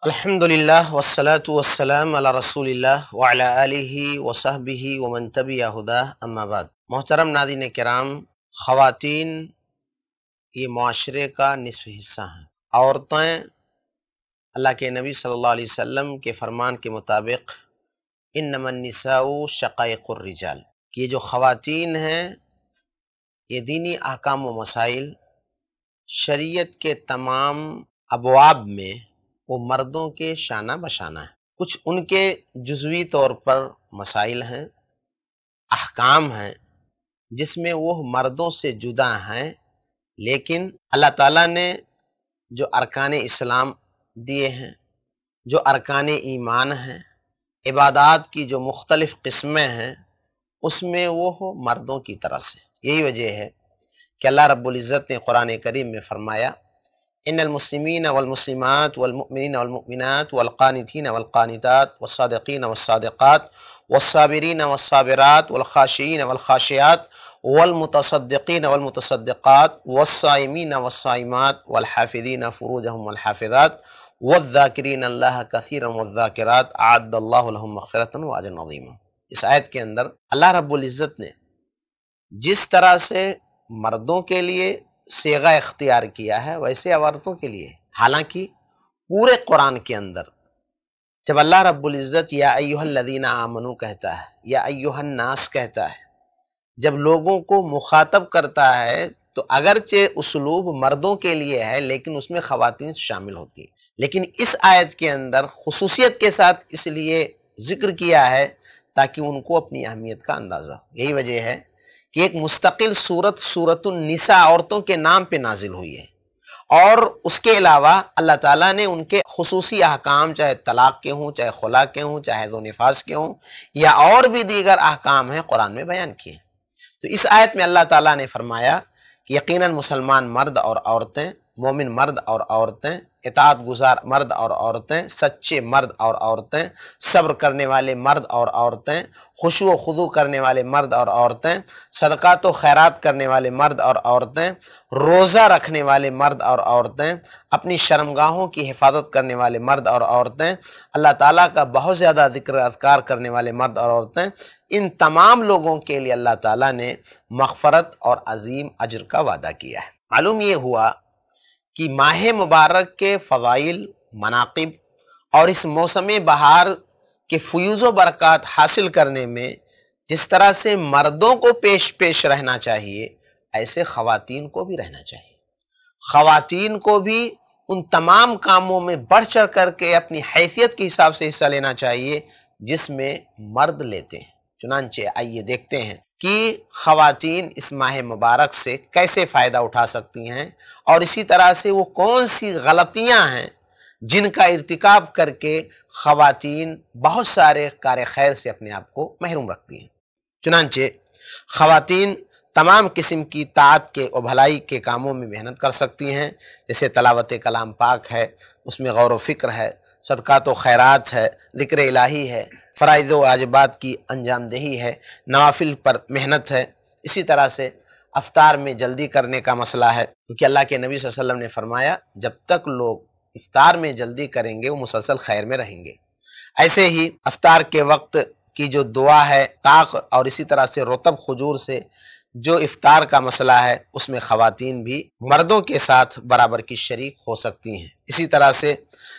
الحمدللہ والصلاة والسلام علی رسول اللہ وعلی آلہ وصحبہ ومن تبع ہداہ اما بعد۔ محترم ناظرین کرام، خواتین یہ معاشرے کا نصف حصہ ہیں۔ عورتیں اللہ کے نبی صلی اللہ علیہ وسلم کے فرمان کے مطابق انما النساء شقائق الرجال، یہ جو خواتین ہیں یہ دینی احکام و مسائل شریعت کے تمام ابواب میں وہ مردوں کے شانہ بشانہ ہیں۔ کچھ ان کے جزوی طور پر مسائل ہیں، احکام ہیں جس میں وہ مردوں سے جدا ہیں، لیکن اللہ تعالیٰ نے جو ارکان اسلام دیے ہیں، جو ارکان ایمان ہیں، عبادات کی جو مختلف قسمیں ہیں، اس میں وہ مردوں کی طرح سے۔ یہی وجہ ہے کہ اللہ رب العزت نے قرآن کریم میں فرمایا ان المسلمین والمسلمات والمؤمنین والمؤمنات والقانتین والقانتات والصادقین والصادقات والصابرین والصابرات والخاشعین والخاشعات والمتصدقین والمتصدقات والصائمین والصائمات والحافظین فروجہم والحافظات والذاکرین اللہ کثیرا والذاکرات اعد اللہ لہم مغفرۃ واجرا عظیما۔ اس آیت کے اندر اللہ رب العزت نے جس طرح سے مردوں کے لیے صیغہ اختیار کیا ہے ویسے عورتوں کے لیے، حالانکہ پورے قرآن کے اندر جب اللہ رب العزت یا ایھا الذین آمنو کہتا ہے، یا ایھا الناس کہتا ہے، جب لوگوں کو مخاطب کرتا ہے تو اگرچہ اسلوب مردوں کے لیے ہے لیکن اس میں خواتین شامل ہوتی ہیں، لیکن اس آیت کے اندر خصوصیت کے ساتھ اس لیے ذکر کیا ہے تاکہ ان کو اپنی اہمیت کا اندازہ ہو۔ یہی وجہ ہے کہ ایک مستقل سورت النساء عورتوں کے نام پہ نازل ہوئی ہے، اور اس کے علاوہ اللہ تعالیٰ نے ان کے خصوصی احکام چاہے طلاق کے ہوں، چاہے خلا کے ہوں، چاہے حیض و نفاس کے ہوں، یا اور بھی دیگر احکام ہیں قرآن میں بیان کیے۔ تو اس آیت میں اللہ تعالیٰ نے فرمایا کہ یقیناً مسلمان مرد اور عورتیں، مومن مرد اور عورتیں، اطاعت گزار مرد اور عورتیں، سچے مرد اور عورتیں، صبر کرنے والے مرد اور عورتیں، خشوع و خضوع کرنے والے مرد اور عورتیں، صدقات و خیرات کرنے والے مرد اور عورتیں، روزہ رکھنے والے مرد اور عورتیں، اپنی شرمگاہوں کی حفاظت کرنے والے مرد اور عورتیں، اللہ تعالیٰ کا بہت زیادہ ذکر اذکار کرنے والے مرد اور عورتیں، ان تمام لوگوں کے لیے اللہ تعالیٰ نے مغفرت اور عظیم اجر کا وعدہ کیا ہے۔ معلوم یہ ہوا کہ ماہ مبارک کے فضائل، مناقب اور اس موسم بہار کے فیوز و برکات حاصل کرنے میں جس طرح سے مردوں کو پیش رہنا چاہیے، ایسے خواتین کو بھی رہنا چاہیے۔ خواتین کو بھی ان تمام کاموں میں بڑھ چڑھ کر کے اپنی حیثیت کے حساب سے حصہ لینا چاہیے جس میں مرد لیتے ہیں۔ چنانچہ آئیے دیکھتے ہیں کہ خواتین اس ماہ مبارک سے کیسے فائدہ اٹھا سکتی ہیں، اور اسی طرح سے وہ کون سی غلطیاں ہیں جن کا ارتکاب کر کے خواتین بہت سارے کار خیر سے اپنے آپ کو محروم رکھتی ہیں۔ چنانچہ خواتین تمام قسم کی طاعت کے و بھلائی کے کاموں میں محنت کر سکتی ہیں، جیسے تلاوت کلام پاک ہے، اس میں غور و فکر ہے، صدقات و خیرات ہے، ذکر الہی ہے، فرائض و واجبات کی انجام دہی ہے، نوافل پر محنت ہے۔ اسی طرح سے افطار میں جلدی کرنے کا مسئلہ ہے، کیونکہ اللہ کے نبی صلی اللہ علیہ وسلم نے فرمایا جب تک لوگ افطار میں جلدی کریں گے وہ مسلسل خیر میں رہیں گے۔ ایسے ہی افطار کے وقت کی جو دعا ہے، طاق اور اسی طرح سے رطب کھجور سے جو افطار کا مسئلہ ہے اس میں خواتین بھی مردوں کے ساتھ برابر کی شریک ہو سکتی ہیں۔ اسی طرح سے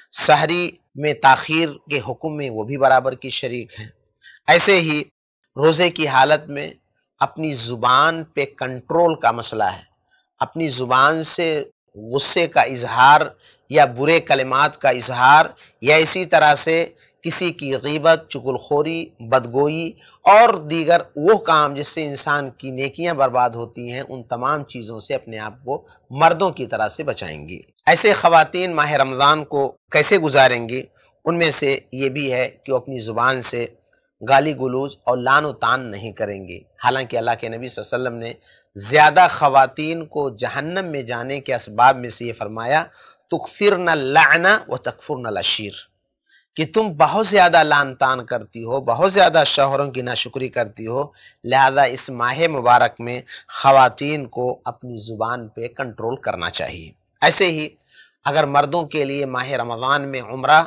سحری میں تاخیر کے حکم میں وہ بھی برابر کی شریک ہیں۔ ایسے ہی روزے کی حالت میں اپنی زبان پہ کنٹرول کا مسئلہ ہے، اپنی زبان سے غصے کا اظہار یا برے کلمات کا اظہار، یا اسی طرح سے کسی کی غیبت، چغل خوری، بدگوئی اور دیگر وہ کام جس سے انسان کی نیکیاں برباد ہوتی ہیں، ان تمام چیزوں سے اپنے آپ کو مردوں کی طرح سے بچائیں گی۔ ایسے خواتین ماہ رمضان کو کیسے گزاریں گی؟ ان میں سے یہ بھی ہے کہ وہ اپنی زبان سے گالی گلوچ اور لعن و طعن نہیں کریں گے۔ حالانکہ اللہ کے نبی صلی اللہ علیہ وسلم نے زیادہ خواتین کو جہنم میں جانے کے اسباب میں سے یہ فرمایا تکثرن اللعن و تکفرن العشیر، کہ تم بہت زیادہ لعن طعن کرتی ہو، بہت زیادہ شوہروں کی ناشکری کرتی ہو، لہذا اس ماہ مبارک میں خواتین کو اپنی زبان پہ کنٹرول کرنا چاہیے۔ ایسے ہی اگر مردوں کے لیے ماہ رمضان میں عمرہ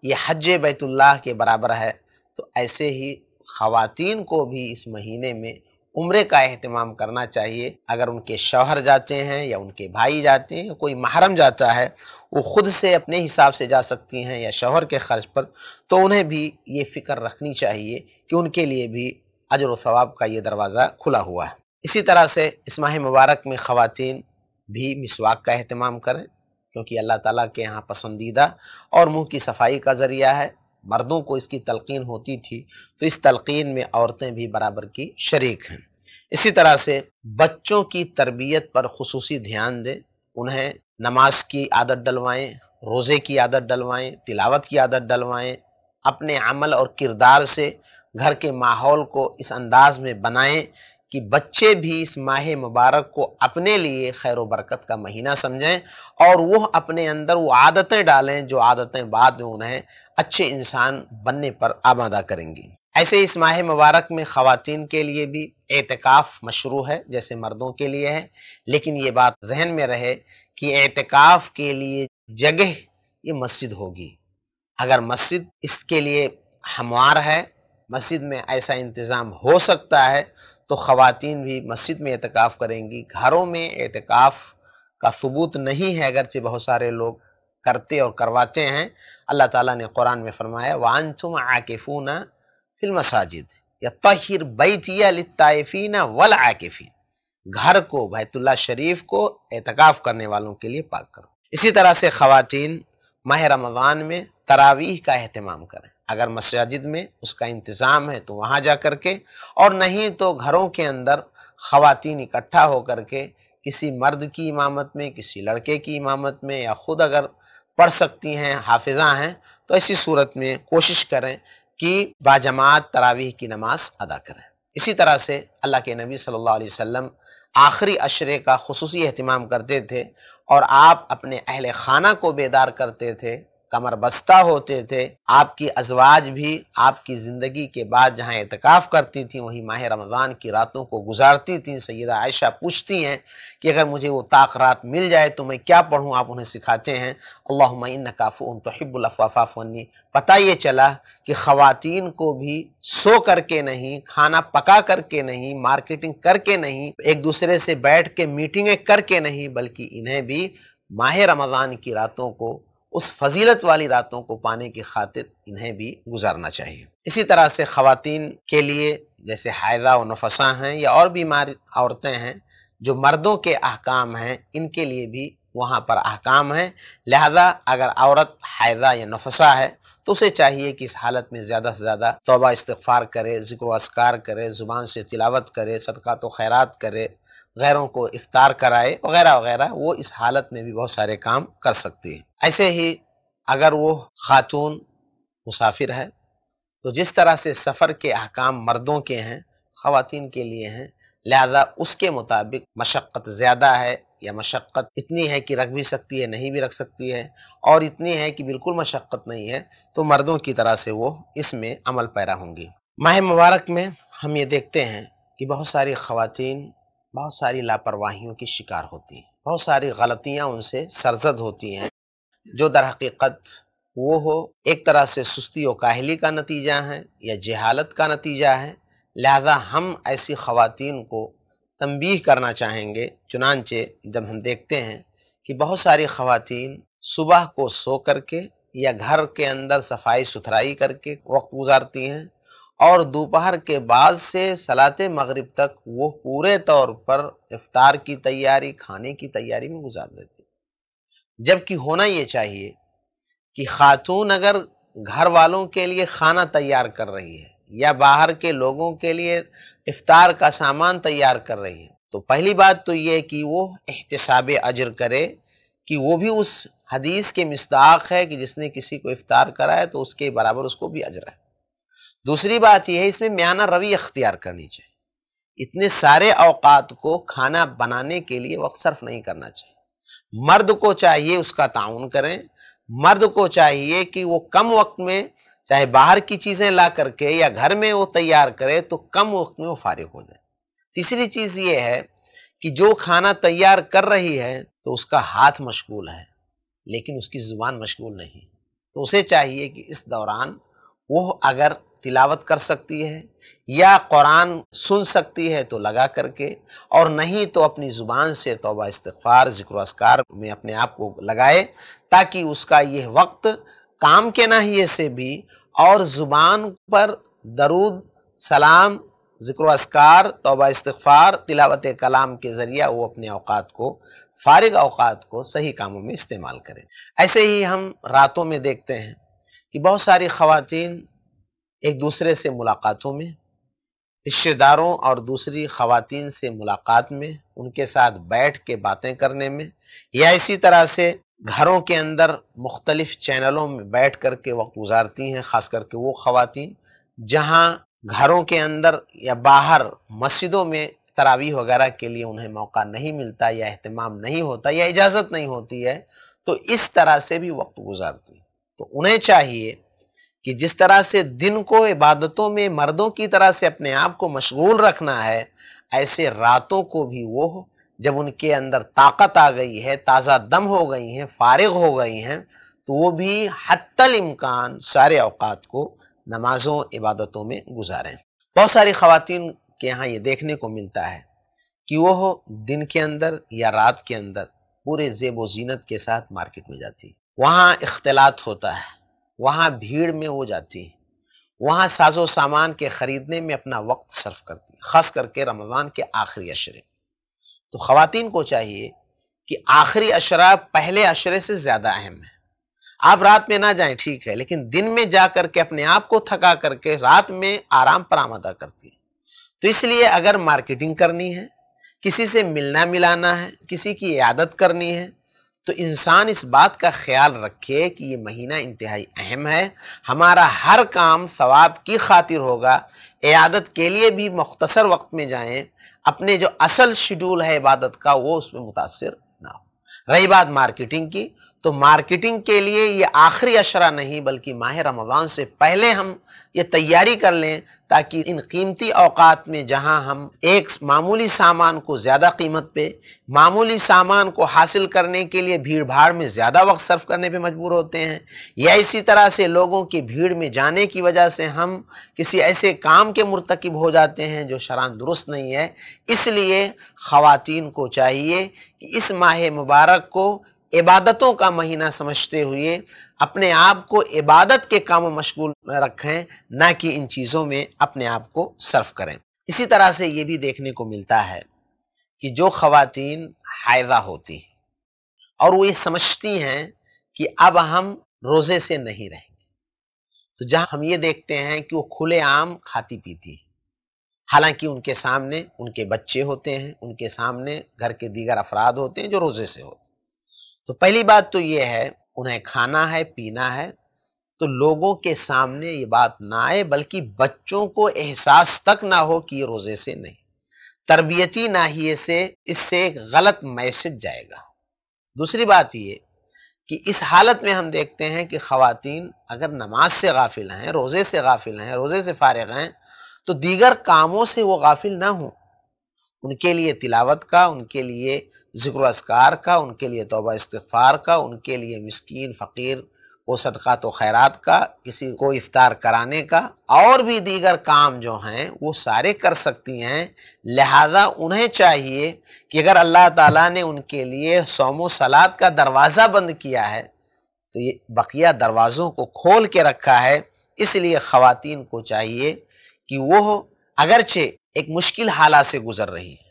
یہ حج بیت اللہ کے برابر ہے، تو ایسے ہی خواتین کو بھی اس مہینے میں عمرے کا اہتمام کرنا چاہیے۔ اگر ان کے شوہر جاتے ہیں یا ان کے بھائی جاتے ہیں یا کوئی محرم جاتا ہے، وہ خود سے اپنے حساب سے جا سکتی ہیں یا شوہر کے خرچ پر، تو انہیں بھی یہ فکر رکھنی چاہیے کہ ان کے لیے بھی اجر و ثواب کا یہ دروازہ کھلا ہوا ہے۔ اسی طرح سے اس ماہ مبارک میں خواتین بھی مسواک کا اہتمام کریں، کیونکہ اللہ تعالیٰ کے یہاں پسندیدہ اور منہ کی صفائی کا ذریعہ ہے۔ مردوں کو اس کی تلقین ہوتی تھی، تو اس تلقین میں عورتیں بھی برابر کی شریک ہیں۔ اسی طرح سے بچوں کی تربیت پر خصوصی دھیان دیں، انہیں نماز کی عادت ڈلوائیں، روزے کی عادت ڈلوائیں، تلاوت کی عادت ڈلوائیں، اپنے عمل اور کردار سے گھر کے ماحول کو اس انداز میں بنائیں کہ بچے بھی اس ماہ مبارک کو اپنے لیے خیر و برکت کا مہینہ سمجھیں اور وہ اپنے اندر وہ عادتیں ڈالیں جو عادتیں بعد میں انہیں اچھے انسان بننے پر آمادہ کریں گی۔ ایسے اس ماہ مبارک میں خواتین کے لیے بھی اعتکاف مشروع ہے جیسے مردوں کے لیے ہے، لیکن یہ بات ذہن میں رہے کہ اعتکاف کے لیے جگہ یہ مسجد ہوگی۔ اگر مسجد اس کے لیے ہموار ہے، مسجد میں ایسا انتظام ہو سکتا ہے، تو خواتین بھی مسجد میں اعتکاف کریں گی۔ گھروں میں اعتکاف کا ثبوت نہیں ہے، اگرچہ بہت سارے لوگ کرتے اور کرواتے ہیں۔ اللہ تعالیٰ نے قرآن میں فرمایا وَأَنْتُمْ عَاكِفُونَ فِي الْمَسَاجِدِ يَطَّهِّرْ بَيْتِيَ لِلطَّائِفِينَ وَالْعَاكِفِينَ، گھر کو، بیت اللہ شریف کو اعتکاف کرنے والوں کے لیے پاک کرو۔ اسی طرح سے خواتین ماہ رمضان میں تراویح کا اہتمام کریں۔ اگر مساجد میں اس کا انتظام ہے تو وہاں جا کر کے، اور نہیں تو گھروں کے اندر خواتین اکٹھا ہو کر کے کسی مرد کی امامت میں، کسی لڑکے کی امامت میں، یا خود اگر پڑھ سکتی ہیں، حافظہ ہیں، تو ایسی صورت میں کوشش کریں کہ باجماعت تراویح کی نماز ادا کریں۔ اسی طرح سے اللہ کے نبی صلی اللہ علیہ وسلم آخری عشرے کا خصوصی اہتمام کرتے تھے، اور آپ اپنے اہل خانہ کو بیدار کرتے تھے، کمر بستہ ہوتے تھے۔ آپ کی ازواج بھی آپ کی زندگی کے بعد جہاں اعتکاف کرتی تھیں وہیں ماہ رمضان کی راتوں کو گزارتی تھیں۔ سیدہ عائشہ پوچھتی ہیں کہ اگر مجھے وہ طاق رات مل جائے تو میں کیا پڑھوں؟ آپ انہیں سکھاتے ہیں اللہم انک عفو تحب العفو فاعف عنی۔ پتہ یہ چلا کہ خواتین کو بھی سو کر کے نہیں، کھانا پکا کر کے نہیں، مارکیٹنگ کر کے نہیں، ایک دوسرے سے بیٹھ کے میٹنگیں کر کے نہیں، بلکہ انہیں بھی ماہ رمضان کی راتوں کو، اس فضیلت والی راتوں کو پانے کی خاطر انہیں بھی گزارنا چاہیے۔ اسی طرح سے خواتین کے لیے جیسے حائضہ و نفساء ہیں یا اور بیمار عورتیں ہیں جو مردوں کے احکام ہیں، ان کے لیے بھی وہاں پر احکام ہیں۔ لہذا اگر عورت حائضہ یا نفساء ہے تو اسے چاہیے کہ اس حالت میں زیادہ سے زیادہ توبہ استغفار کرے، ذکر و اذکار کرے، زبان سے تلاوت کرے، صدقات و خیرات کرے، غیروں کو افطار کرائے وغیرہ وغیرہ۔ وہ اس حالت میں بھی بہت سارے کام کر سکتی ہے۔ ایسے ہی اگر وہ خاتون مسافر ہے تو جس طرح سے سفر کے احکام مردوں کے ہیں خواتین کے لیے ہیں، لہذا اس کے مطابق مشقت زیادہ ہے یا مشقت اتنی ہے کہ رکھ بھی سکتی ہے، نہیں بھی رکھ سکتی ہے، اور اتنی ہے کہ بالکل مشقت نہیں ہے، تو مردوں کی طرح سے وہ اس میں عمل پیرا ہوں گی۔ ماہ مبارک میں ہم یہ دیکھتے ہیں کہ بہت ساری خواتین بہت ساری لاپرواہیوں کی شکار ہوتی ہیں، بہت ساری غلطیاں ان سے سرزد ہوتی ہیں، جو در حقیقت وہ ہو ایک طرح سے سستی و کاہلی کا نتیجہ ہے یا جہالت کا نتیجہ ہے۔ لہذا ہم ایسی خواتین کو تنبیہ کرنا چاہیں گے۔ چنانچہ جب ہم دیکھتے ہیں کہ بہت ساری خواتین صبح کو سو کر کے یا گھر کے اندر صفائی ستھرائی کر کے وقت گزارتی ہیں، اور دوپہر کے بعد سے صلاۃ مغرب تک وہ پورے طور پر افطار کی تیاری، کھانے کی تیاری میں گزار دیتی ہیں، جبکہ ہونا یہ چاہیے کہ خاتون اگر گھر والوں کے لیے کھانا تیار کر رہی ہے یا باہر کے لوگوں کے لیے افطار کا سامان تیار کر رہی ہے، تو پہلی بات تو یہ کہ وہ احتساب اجر کرے کہ وہ بھی اس حدیث کے مصداق ہے کہ جس نے کسی کو افطار کرائے تو اس کے برابر اس کو بھی اجر ہے۔ دوسری بات یہ ہے اس میں میانہ روی اختیار کرنی چاہیے، اتنے سارے اوقات کو کھانا بنانے کے لیے وقت صرف نہیں کرنا چاہیے۔ مرد کو چاہیے اس کا تعاون کریں، مرد کو چاہیے کہ وہ کم وقت میں چاہے باہر کی چیزیں لا کر کے یا گھر میں وہ تیار کرے تو کم وقت میں وہ فارغ ہو جائے۔ تیسری چیز یہ ہے کہ جو کھانا تیار کر رہی ہے تو اس کا ہاتھ مشغول ہے لیکن اس کی زبان مشغول نہیں، تو اسے چاہیے کہ اس دوران وہ اگر تلاوت کر سکتی ہے یا قرآن سن سکتی ہے تو لگا کر کے، اور نہیں تو اپنی زبان سے توبہ استغفار ذکر و اذکار میں اپنے آپ کو لگائے، تاکہ اس کا یہ وقت کام کے ناحیے سے بھی اور زبان پر درود سلام ذکر و اذکار توبہ استغفار تلاوت کلام کے ذریعہ وہ اپنے اوقات کو، فارغ اوقات کو صحیح کاموں میں استعمال کریں۔ ایسے ہی ہم راتوں میں دیکھتے ہیں کہ بہت ساری خواتین ایک دوسرے سے ملاقاتوں میں، رشتہ داروں اور دوسری خواتین سے ملاقات میں، ان کے ساتھ بیٹھ کے باتیں کرنے میں، یا اسی طرح سے گھروں کے اندر مختلف چینلوں میں بیٹھ کر کے وقت گزارتی ہیں، خاص کر کے وہ خواتین جہاں گھروں کے اندر یا باہر مسجدوں میں تراویح وغیرہ کے لیے انہیں موقع نہیں ملتا یا اہتمام نہیں ہوتا یا اجازت نہیں ہوتی ہے، تو اس طرح سے بھی وقت گزارتی ہیں۔ تو انہیں چاہیے کہ جس طرح سے دن کو عبادتوں میں مردوں کی طرح سے اپنے آپ کو مشغول رکھنا ہے، ایسے راتوں کو بھی وہ جب ان کے اندر طاقت آ گئی ہے، تازہ دم ہو گئی ہیں، فارغ ہو گئی ہیں، تو وہ بھی حتی الامکان سارے اوقات کو نمازوں عبادتوں میں گزاریں۔ بہت ساری خواتین کے یہاں یہ دیکھنے کو ملتا ہے کہ وہ دن کے اندر یا رات کے اندر پورے زیب و زینت کے ساتھ مارکیٹ میں جاتی، وہاں اختلاط ہوتا ہے، وہاں بھیڑ میں وہ جاتی ہیں، وہاں ساز و سامان کے خریدنے میں اپنا وقت صرف کرتی ہیں، خاص کر کے رمضان کے آخری عشرے۔ تو خواتین کو چاہیے کہ آخری عشرہ پہلے عشرے سے زیادہ اہم ہے۔ آپ رات میں نہ جائیں ٹھیک ہے، لیکن دن میں جا کر کے اپنے آپ کو تھکا کر کے رات میں آرام پر آمادہ کرتی ہیں۔ تو اس لیے اگر مارکیٹنگ کرنی ہے، کسی سے ملنا ملانا ہے، کسی کی عیادت کرنی ہے، تو انسان اس بات کا خیال رکھے کہ یہ مہینہ انتہائی اہم ہے، ہمارا ہر کام ثواب کی خاطر ہوگا، عیادت کے لیے بھی مختصر وقت میں جائیں، اپنے جو اصل شیڈول ہے عبادت کا وہ اس میں متاثر نہ ہو۔ رہی بات مارکیٹنگ کی، تو مارکیٹنگ کے لیے یہ آخری عشرہ نہیں بلکہ ماہ رمضان سے پہلے ہم یہ تیاری کر لیں، تاکہ ان قیمتی اوقات میں جہاں ہم ایک معمولی سامان کو زیادہ قیمت پہ، معمولی سامان کو حاصل کرنے کے لیے بھیڑ بھاڑ میں زیادہ وقت صرف کرنے پہ مجبور ہوتے ہیں، یا اسی طرح سے لوگوں کی بھیڑ میں جانے کی وجہ سے ہم کسی ایسے کام کے مرتکب ہو جاتے ہیں جو شرعاً درست نہیں ہے، اس لیے خواتین کو چاہیے کہ اس ماہ مبارک کو عبادتوں کا مہینہ سمجھتے ہوئے اپنے آپ کو عبادت کے کاموں مشغول رکھیں، نہ کہ ان چیزوں میں اپنے آپ کو صرف کریں۔ اسی طرح سے یہ بھی دیکھنے کو ملتا ہے کہ جو خواتین حائضہ ہوتی ہیں اور وہ یہ سمجھتی ہیں کہ اب ہم روزے سے نہیں رہیں گے، تو جہاں ہم یہ دیکھتے ہیں کہ وہ کھلے عام کھاتی پیتی ہیں، حالانکہ ان کے سامنے ان کے بچے ہوتے ہیں، ان کے سامنے گھر کے دیگر افراد ہوتے ہیں جو روزے سے ہوتے ہیں۔ تو پہلی بات تو یہ ہے انہیں کھانا ہے پینا ہے تو لوگوں کے سامنے یہ بات نہ آئے، بلکہ بچوں کو احساس تک نہ ہو کہ یہ روزے سے نہیں، تربیتی ناحیے سے اس سے ایک غلط میسج جائے گا۔ دوسری بات یہ کہ اس حالت میں ہم دیکھتے ہیں کہ خواتین اگر نماز سے غافل ہیں، روزے سے غافل ہیں، روزے سے فارغ ہیں، تو دیگر کاموں سے وہ غافل نہ ہوں، ان کے لیے تلاوت کا، ان کے لیے ذکر و اذکار کا، ان کے لیے توبہ استغفار کا، ان کے لیے مسکین فقیر کو صدقات و خیرات کا، کسی کو افطار کرانے کا، اور بھی دیگر کام جو ہیں وہ سارے کر سکتی ہیں۔ لہذا انہیں چاہیے کہ اگر اللہ تعالیٰ نے ان کے لیے صوم و صلات کا دروازہ بند کیا ہے تو یہ بقیہ دروازوں کو کھول کے رکھا ہے، اس لیے خواتین کو چاہیے کہ وہ اگرچہ ایک مشکل حالات سے گزر رہی ہیں،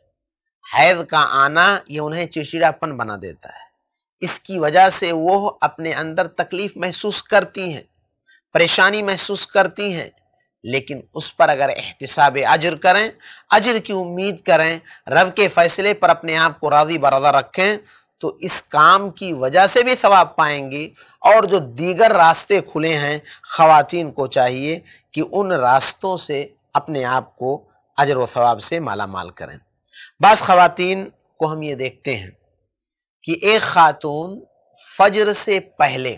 حیض کا آنا یہ انہیں چڑچڑاپن بنا دیتا ہے، اس کی وجہ سے وہ اپنے اندر تکلیف محسوس کرتی ہیں، پریشانی محسوس کرتی ہیں، لیکن اس پر اگر احتساب اجر کریں، اجر کی امید کریں، رب کے فیصلے پر اپنے آپ کو راضی برضا رکھیں، تو اس کام کی وجہ سے بھی ثواب پائیں گی، اور جو دیگر راستے کھلے ہیں خواتین کو چاہیے کہ ان راستوں سے اپنے آپ کو اجر و ثواب سے مالا مال کریں۔ بعض خواتین کو ہم یہ دیکھتے ہیں کہ ایک خاتون فجر سے پہلے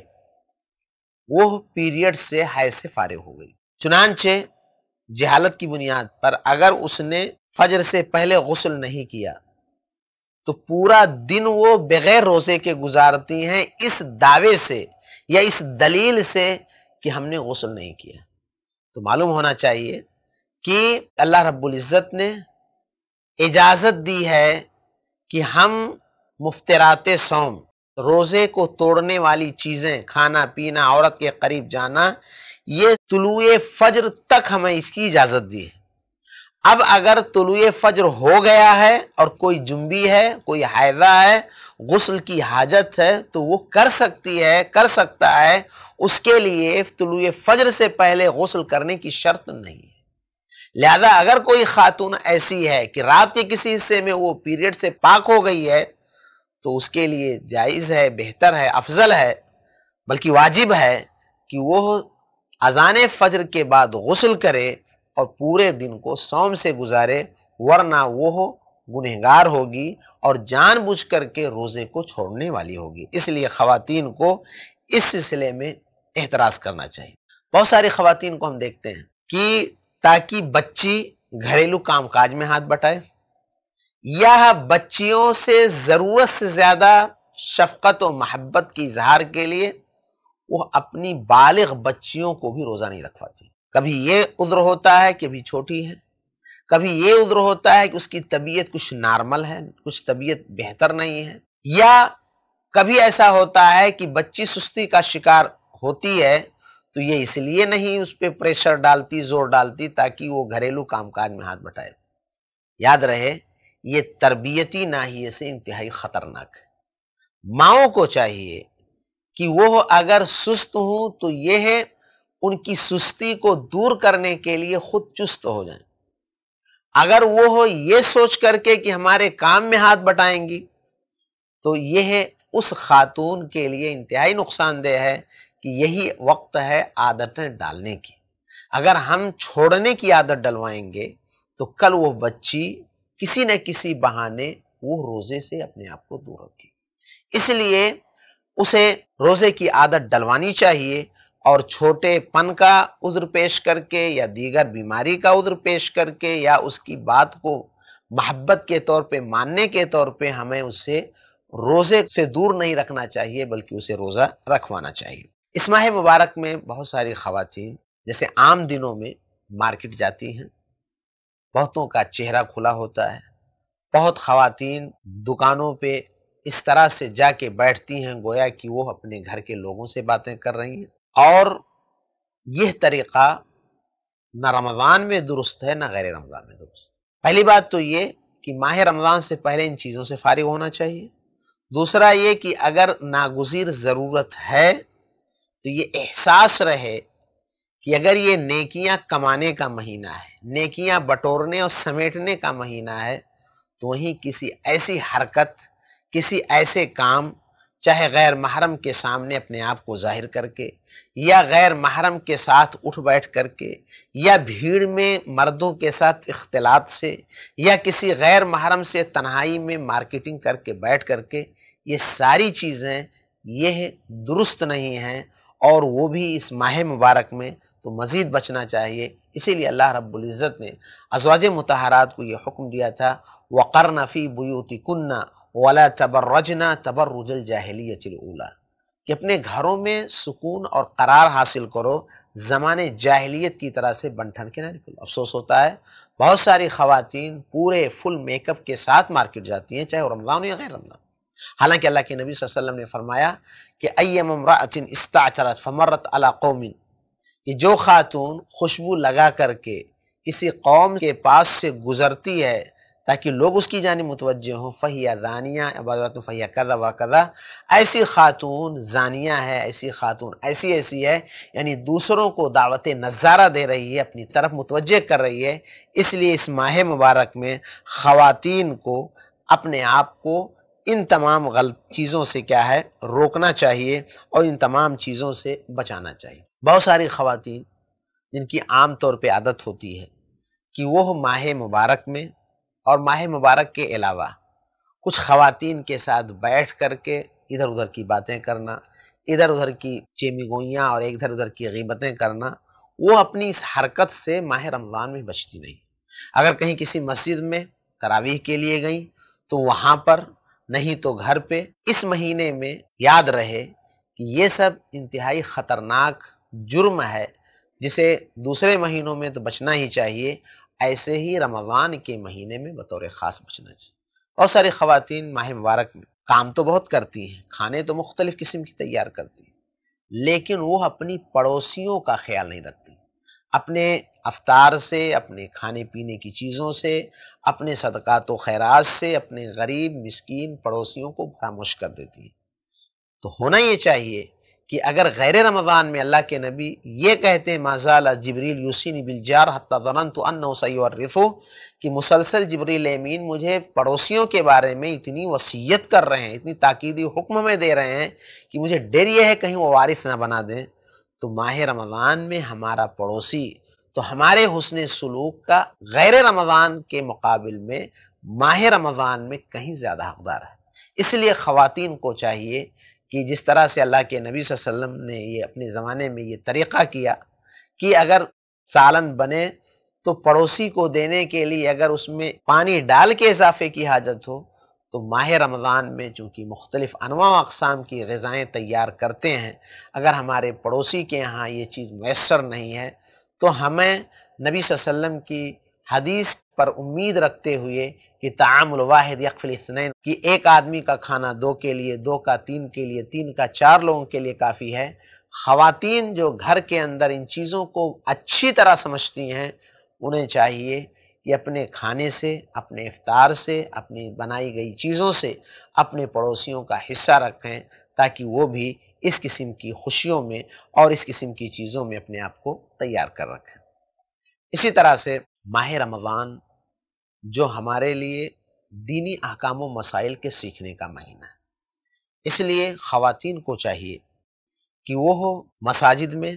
وہ پیریڈ سے حیض سے فارغ ہو گئی، چنانچہ جہالت کی بنیاد پر اگر اس نے فجر سے پہلے غسل نہیں کیا تو پورا دن وہ بغیر روزے کے گزارتی ہیں، اس دعوے سے یا اس دلیل سے کہ ہم نے غسل نہیں کیا۔ تو معلوم ہونا چاہیے کہ اللہ رب العزت نے اجازت دی ہے کہ ہم مفطرات صوم، روزے کو توڑنے والی چیزیں، کھانا پینا، عورت کے قریب جانا، یہ طلوع فجر تک ہمیں اس کی اجازت دی ہے۔ اب اگر طلوع فجر ہو گیا ہے اور کوئی جنبی ہے، کوئی حائضہ ہے، غسل کی حاجت ہے تو وہ کر سکتی ہے، کر سکتا ہے، اس کے لیے طلوع فجر سے پہلے غسل کرنے کی شرط نہیں ہے۔ لہذا اگر کوئی خاتون ایسی ہے کہ رات کے کسی حصے میں وہ پیریڈ سے پاک ہو گئی ہے تو اس کے لیے جائز ہے، بہتر ہے، افضل ہے، بلکہ واجب ہے کہ وہ اذان فجر کے بعد غسل کرے اور پورے دن کو صوم سے گزارے، ورنہ وہ گنہگار ہوگی اور جان بوجھ کر کے روزے کو چھوڑنے والی ہوگی۔ اس لیے خواتین کو اس سلسلے میں احتراز کرنا چاہیے۔ بہت ساری خواتین کو ہم دیکھتے ہیں کہ تاکہ بچی گھریلو کام کاج میں ہاتھ بٹائے یا بچیوں سے ضرورت سے زیادہ شفقت و محبت کی اظہار کے لیے وہ اپنی بالغ بچیوں کو بھی روزہ نہیں رکھواتی۔ کبھی یہ عذر ہوتا ہے کہ ابھی چھوٹی ہے، کبھی یہ عذر ہوتا ہے کہ اس کی طبیعت کچھ نارمل ہے، کچھ طبیعت بہتر نہیں ہے، یا کبھی ایسا ہوتا ہے کہ بچی سستی کا شکار ہوتی ہے تو یہ اس لیے نہیں اس پہ پریشر ڈالتی، زور ڈالتی تاکہ وہ گھریلو کام کاج میں ہاتھ بٹائے۔ یاد رہے یہ تربیتی ناحیے سے انتہائی خطرناک ہے۔ ماؤں کو چاہیے کہ وہ اگر سست ہوں تو یہ ہے ان کی سستی کو دور کرنے کے لیے خود چست ہو جائیں۔ اگر وہ یہ سوچ کر کے کہ ہمارے کام میں ہاتھ بٹائیں گی تو یہ ہے اس خاتون کے لیے انتہائی نقصان دہ ہے کہ یہی وقت ہے عادتیں ڈالنے کی۔ اگر ہم چھوڑنے کی عادت ڈلوائیں گے تو کل وہ بچی کسی نہ کسی بہانے وہ روزے سے اپنے آپ کو دور رکھے۔ اس لیے اسے روزے کی عادت ڈلوانی چاہیے اور چھوٹے پن کا عذر پیش کر کے یا دیگر بیماری کا عذر پیش کر کے یا اس کی بات کو محبت کے طور پہ ماننے کے طور پہ ہمیں اسے روزے سے دور نہیں رکھنا چاہیے بلکہ اسے روزہ رکھوانا چاہیے۔ اس ماہ مبارک میں بہت ساری خواتین جیسے عام دنوں میں مارکیٹ جاتی ہیں، بہتوں کا چہرہ کھلا ہوتا ہے، بہت خواتین دکانوں پہ اس طرح سے جا کے بیٹھتی ہیں گویا کہ وہ اپنے گھر کے لوگوں سے باتیں کر رہی ہیں، اور یہ طریقہ نہ رمضان میں درست ہے نہ غیر رمضان میں درست ہے۔ پہلی بات تو یہ کہ ماہ رمضان سے پہلے ان چیزوں سے فارغ ہونا چاہیے۔ دوسرا یہ کہ اگر ناگزیر ضرورت ہے تو یہ احساس رہے کہ اگر یہ نیکیاں کمانے کا مہینہ ہے، نیکیاں بٹورنے اور سمیٹنے کا مہینہ ہے، تو وہیں کسی ایسی حرکت، کسی ایسے کام، چاہے غیر محرم کے سامنے اپنے آپ کو ظاہر کر کے یا غیر محرم کے ساتھ اٹھ بیٹھ کر کے یا بھیڑ میں مردوں کے ساتھ اختلاط سے یا کسی غیر محرم سے تنہائی میں مارکیٹنگ کر کے بیٹھ کر کے، یہ ساری چیزیں یہ درست نہیں ہیں، اور وہ بھی اس ماہ مبارک میں تو مزید بچنا چاہیے۔ اسی لیے اللہ رب العزت نے ازواج مطہرات کو یہ حکم دیا تھا وَقَرْنَ فِي بُيُوتِكُنَّ وَلَا تَبَرَّجْنَ تَبَرُّجَ الْجَاهِلِيَّةِ الْأُولَىٰ، کہ اپنے گھروں میں سکون اور قرار حاصل کرو، زمانے جاہلیت کی طرح سے بن ٹھن کے نہ نکلو۔ افسوس ہوتا ہے بہت ساری خواتین پورے فل میک اپ کے ساتھ مارکیٹ جاتی ہیں، چاہے رمضان ہو یا غیر رمضان۔ حالانکہ اللہ کے نبی صلی اللہ علیہ وسلم نے فرمایا کہ اَيَّمَ امْرَأَةٍ اسْتَعْطَرَتْ فَمَرَّتْ عَلَىٰ قَوْمٍ، کہ جو خاتون خوشبو لگا کر کے کسی قوم کے پاس سے گزرتی ہے تاکہ لوگ اس کی جانب متوجہ ہوں، فَهِيَ زَانِيَةٌ، عبادت فَهِيَ كَذَا وَكَذَا، ایسی خاتون زانیہ ہے، ایسی خاتون ایسی ہے، یعنی دوسروں کو دعوت نظارہ دے رہی ہے، اپنی طرف متوجہ کر رہی ہے۔ اس لیے اس ماہ مبارک میں خواتین کو اپنے آپ کو ان تمام غلط چیزوں سے کیا ہے روکنا چاہیے اور ان تمام چیزوں سے بچانا چاہیے۔ بہت ساری خواتین جن کی عام طور پہ عادت ہوتی ہے کہ وہ ماہ مبارک میں اور ماہ مبارک کے علاوہ کچھ خواتین کے ساتھ بیٹھ کر کے ادھر ادھر کی باتیں کرنا، ادھر ادھر کی چیمی گوئیاں اور ادھر ادھر کی غیبتیں کرنا، وہ اپنی اس حرکت سے ماہ رمضان میں بچتی نہیں۔ اگر کہیں کسی مسجد میں تراویح کے لیے گئیں تو وہاں پر، نہیں تو گھر پہ، اس مہینے میں یاد رہے کہ یہ سب انتہائی خطرناک جرم ہے جسے دوسرے مہینوں میں تو بچنا ہی چاہیے، ایسے ہی رمضان کے مہینے میں بطور خاص بچنا چاہیے۔ بہت ساری خواتین ماہ مبارک میں کام تو بہت کرتی ہیں، کھانے تو مختلف قسم کی تیار کرتی ہیں، لیکن وہ اپنی پڑوسیوں کا خیال نہیں رکھتی۔ اپنے افطار سے، اپنے کھانے پینے کی چیزوں سے، اپنے صدقات و خیرات سے اپنے غریب مسکین پڑوسیوں کو فراموش کر دیتی ہیں۔ تو ہونا یہ چاہیے کہ اگر غیر رمضان میں اللہ کے نبی یہ کہتے ہیں ما زال جبریل یوصینی بالجار حتی ظننت انہ سیورثہ، کہ مسلسل جبریل امین مجھے پڑوسیوں کے بارے میں اتنی وصیت کر رہے ہیں، اتنی تاکیدی حکم میں دے رہے ہیں کہ مجھے ڈر یہ ہے کہیں وہ وارث نہ بنا دیں، تو ماہ رمضان میں ہمارا پڑوسی تو ہمارے حسن سلوک کا غیر رمضان کے مقابل میں ماہ رمضان میں کہیں زیادہ حقدار ہے۔ اس لیے خواتین کو چاہیے کہ جس طرح سے اللہ کے نبی صلی اللہ علیہ وسلم نے یہ اپنے زمانے میں یہ طریقہ کیا کہ اگر سالن بنے تو پڑوسی کو دینے کے لیے اگر اس میں پانی ڈال کے اضافے کی حاجت ہو، تو ماہ رمضان میں چونکہ مختلف انواع و اقسام کی غذائیں تیار کرتے ہیں، اگر ہمارے پڑوسی کے ہاں یہ چیز میسر نہیں ہے تو ہمیں نبی صلی اللہ علیہ وسلم کی حدیث پر امید رکھتے ہوئے کہ طعام الواحد یکفی الاثنین، کہ ایک آدمی کا کھانا دو کے لیے، دو کا تین کے لیے، تین کا چار لوگوں کے لیے کافی ہے۔ خواتین جو گھر کے اندر ان چیزوں کو اچھی طرح سمجھتی ہیں، انہیں چاہیے کہ اپنے کھانے سے، اپنے افطار سے، اپنی بنائی گئی چیزوں سے اپنے پڑوسیوں کا حصہ رکھیں، تاکہ وہ بھی اس قسم کی خوشیوں میں اور اس قسم کی چیزوں میں اپنے آپ کو تیار کر رکھیں۔ اسی طرح سے ماہ رمضان جو ہمارے لیے دینی احکام و مسائل کے سیکھنے کا مہینہ ہے، اس لیے خواتین کو چاہیے کہ وہ مساجد میں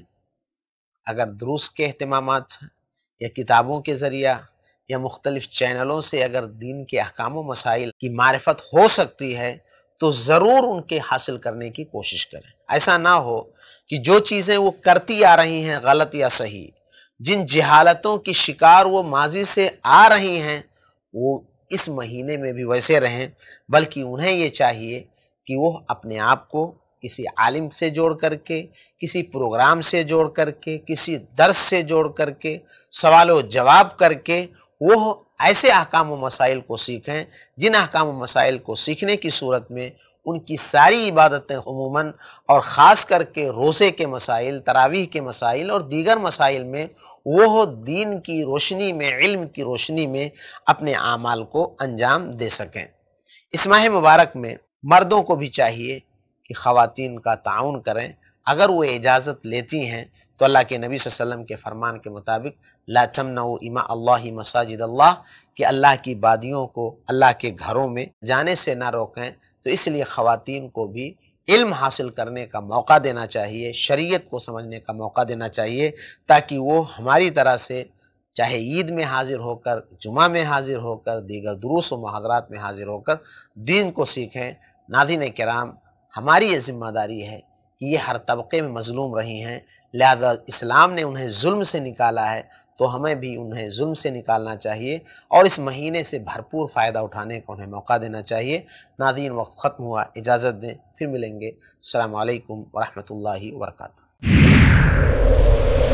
اگر دروس کے اہتمامات ہیں یا کتابوں کے ذریعہ یا مختلف چینلوں سے اگر دین کے احکام و مسائل کی معرفت ہو سکتی ہے تو ضرور ان کے حاصل کرنے کی کوشش کریں۔ ایسا نہ ہو کہ جو چیزیں وہ کرتی آ رہی ہیں غلط یا صحیح، جن جہالتوں کی شکار وہ ماضی سے آ رہی ہیں، وہ اس مہینے میں بھی ویسے رہیں، بلکہ انہیں یہ چاہیے کہ وہ اپنے آپ کو کسی عالم سے جوڑ کر کے، کسی پروگرام سے جوڑ کر کے، کسی درس سے جوڑ کر کے، سوال و جواب کر کے وہ ایسے احکام و مسائل کو سیکھیں جن احکام و مسائل کو سیکھنے کی صورت میں ان کی ساری عبادتیں عموماً اور خاص کر کے روزے کے مسائل، تراویح کے مسائل اور دیگر مسائل میں وہ دین کی روشنی میں، علم کی روشنی میں اپنے اعمال کو انجام دے سکیں۔ اس ماہ مبارک میں مردوں کو بھی چاہیے کہ خواتین کا تعاون کریں، اگر وہ اجازت لیتی ہیں تو اللہ کے نبی صلی اللہ علیہ وسلم کے فرمان کے مطابق لا تمنعوا اماء اللہ مساجد اللہ، کہ اللہ کی بادیوں کو اللہ کے گھروں میں جانے سے نہ روکیں۔ تو اس لیے خواتین کو بھی علم حاصل کرنے کا موقع دینا چاہیے، شریعت کو سمجھنے کا موقع دینا چاہیے، تاکہ وہ ہماری طرح سے چاہے عید میں حاضر ہو کر، جمعہ میں حاضر ہو کر، دیگر دروس و محاضرات میں حاضر ہو کر دین کو سیکھیں۔ ناظرین کرام، ہماری یہ ذمہ داری ہے کہ یہ ہر طبقے میں مظلوم رہی ہیں، لہذا اسلام نے انہیں ظلم سے نکالا ہے تو ہمیں بھی انہیں ظلم سے نکالنا چاہیے اور اس مہینے سے بھرپور فائدہ اٹھانے کا انہیں موقع دینا چاہیے۔ ناظرین، وقت ختم ہوا، اجازت دیں، پھر ملیں گے۔ السلام علیکم ورحمۃ اللہ وبرکاتہ۔